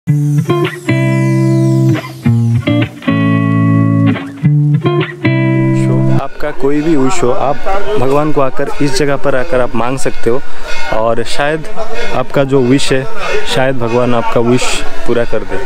आपका कोई भी विश हो, आप भगवान को आकर इस जगह पर आकर आप मांग सकते हो और शायद आपका जो विश है, शायद भगवान आपका विश पूरा कर दे।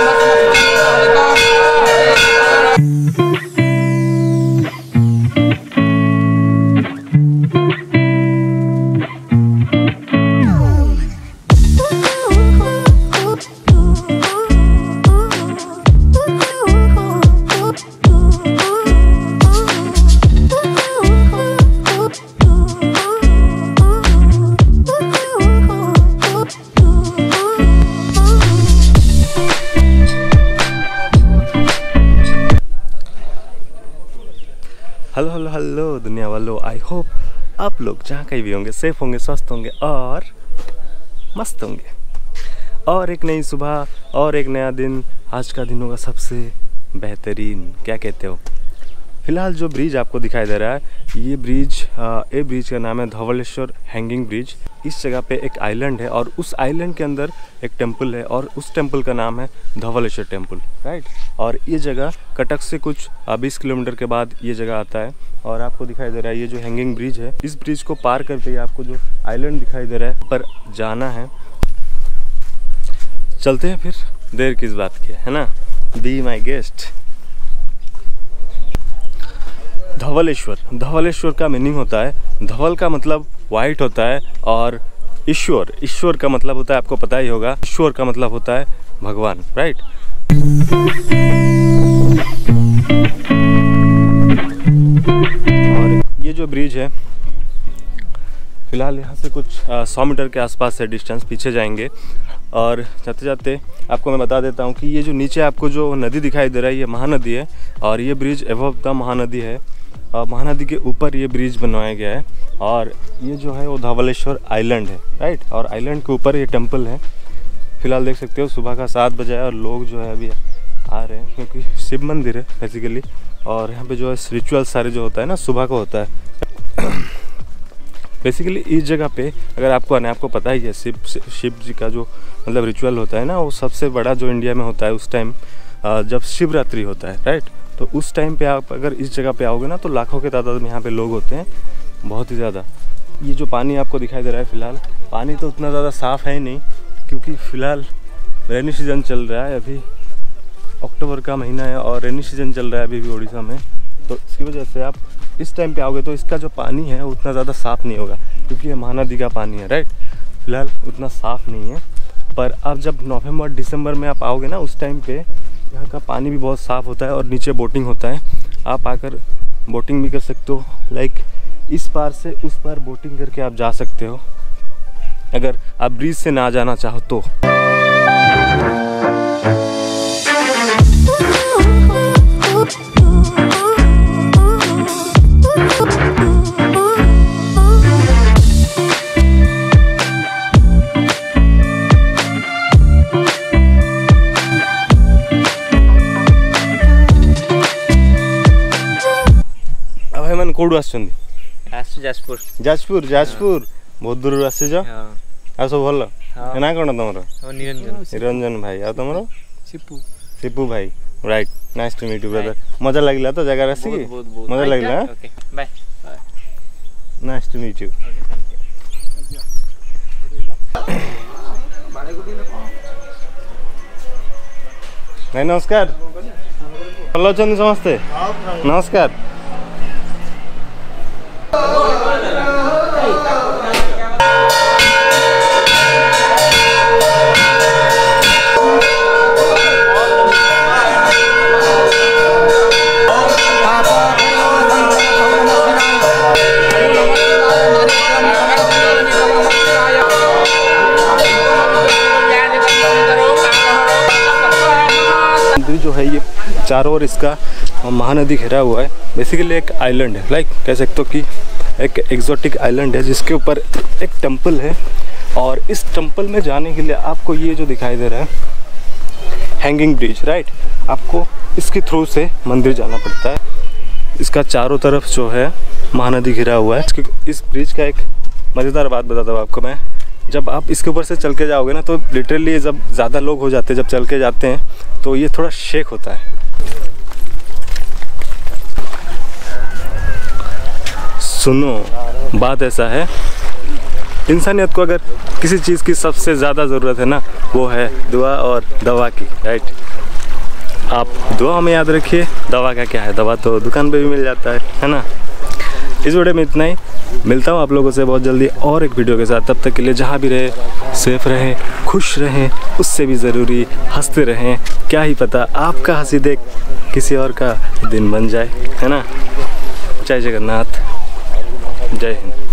हेलो हेलो हेलो दुनिया वालों, आई होप आप लोग जहाँ कहीं भी होंगे सेफ होंगे, स्वस्थ होंगे और मस्त होंगे। और एक नई सुबह और एक नया दिन, आज का दिन होगा सबसे बेहतरीन। क्या कहते हो? फिलहाल जो ब्रिज आपको दिखाई दे रहा है, ये ब्रिज का नाम है धवलेश्वर हैंगिंग ब्रिज। इस जगह पे एक आइलैंड है और उस आइलैंड के अंदर एक टेंपल है और उस टेंपल का नाम है धवलेश्वर टेंपल, राइट। और ये जगह कटक से कुछ 20 किलोमीटर के बाद ये जगह आता है। और आपको दिखाई दे रहा है ये जो हैंगिंग ब्रिज है, इस ब्रिज को पार करते ही आपको जो आइलैंड दिखाई दे रहा है पर जाना है। चलते हैं फिर, देर किस बात की है ना। Be my guest. धवलेश्वर का मीनिंग होता है, धवल का मतलब वाइट होता है और ईश्वर का मतलब होता है, आपको पता ही होगा, ईश्वर का मतलब होता है भगवान, राइट। और ये जो ब्रिज है, फिलहाल यहाँ से कुछ 100 मीटर के आसपास है डिस्टेंस, पीछे जाएंगे। और जाते जाते आपको मैं बता देता हूँ कि ये जो नीचे आपको जो नदी दिखाई दे रहा है, ये महानदी है और ये ब्रिज एबव द महानदी है। महानदी के ऊपर ये ब्रिज बनवाया गया है और ये जो है वो धवलेश्वर आइलैंड है, राइट। और आइलैंड के ऊपर ये टेंपल है। फिलहाल देख सकते हो सुबह का 7 बजे है और लोग जो है अभी आ रहे हैं क्योंकि शिव मंदिर है बेसिकली। और यहाँ पे जो है रिचुअल सारे जो होता है ना, सुबह को होता है बेसिकली। इस जगह पे अगर आपको आने, आपको पता ही है शिव जी का जो मतलब रिचुअल होता है ना, वो सबसे बड़ा जो इंडिया में होता है उस टाइम जब शिवरात्रि होता है, राइट। तो उस टाइम पे आप अगर इस जगह पे आओगे ना तो लाखों के तादाद में यहाँ पे लोग होते हैं, बहुत ही ज़्यादा। ये जो पानी आपको दिखाई दे रहा है, फिलहाल पानी तो उतना ज़्यादा साफ़ है ही नहीं क्योंकि फ़िलहाल रेनी सीज़न चल रहा है। अभी अक्टूबर का महीना है और रेनी सीज़न चल रहा है अभी भी उड़ीसा में। तो इसकी वजह से आप इस टाइम पे आओगे तो इसका जो पानी है उतना ज़्यादा साफ़ नहीं होगा क्योंकि ये महानदी का पानी है, राइट। फिलहाल उतना साफ़ नहीं है, पर अब जब नवंबर दिसंबर में आप आओगे ना, उस टाइम पे यहाँ का पानी भी बहुत साफ़ होता है और नीचे बोटिंग होता है। आप आकर बोटिंग भी कर सकते हो, लाइक इस पार से उस पार बोटिंग करके आप जा सकते हो अगर आप ब्रिज से ना जाना चाहो तो। कोडू जाजपुर बहुत दूर आसी जा आ सब भल ना कौन तुम? निरंजन भाई। आ तुम? सिपू भाई, right. Nice to meet you brother. मजा लगिला तो जगह आसी? मजा लगिला? Bye. Nice to meet you. भाई नमस्कार, भल अच्छा समस्ते? नमस्कार। जो है ये चारों ओर इसका महानदी घिरा हुआ है। बेसिकली एक आइलैंड है, लाइक कह सकते हो कि एक एग्जॉटिक आइलैंड है जिसके ऊपर एक टेंपल है। और इस टेंपल में जाने के लिए आपको ये जो दिखाई दे रहा है हैंगिंग ब्रिज, राइट, आपको इसके थ्रू से मंदिर जाना पड़ता है। इसका चारों तरफ जो है महानदी घिरा हुआ है। इस ब्रिज का एक मज़ेदार बात बताता हूँ आपको मैं। जब आप इसके ऊपर से चल के जाओगे ना तो लिटरली जब ज़्यादा लोग हो जाते हैं, जब चल के जाते हैं तो ये थोड़ा शेक होता है। सुनो, बात ऐसा है, इंसानियत को अगर किसी चीज़ की सबसे ज़्यादा ज़रूरत है ना, वो है दुआ और दवा की, राइट। आप दुआ में याद रखिए, दवा का क्या है, दवा तो दुकान पे भी मिल जाता है ना। इस वीडियो में इतना ही, मिलता हूँ आप लोगों से बहुत जल्दी और एक वीडियो के साथ। तब तक के लिए जहाँ भी रहे सेफ रहें, खुश रहें, उससे भी ज़रूरी हंसते रहें। क्या ही पता आपका हंसी देख किसी और का दिन बन जाए, है ना। जय जगन्नाथ, जय हिंद।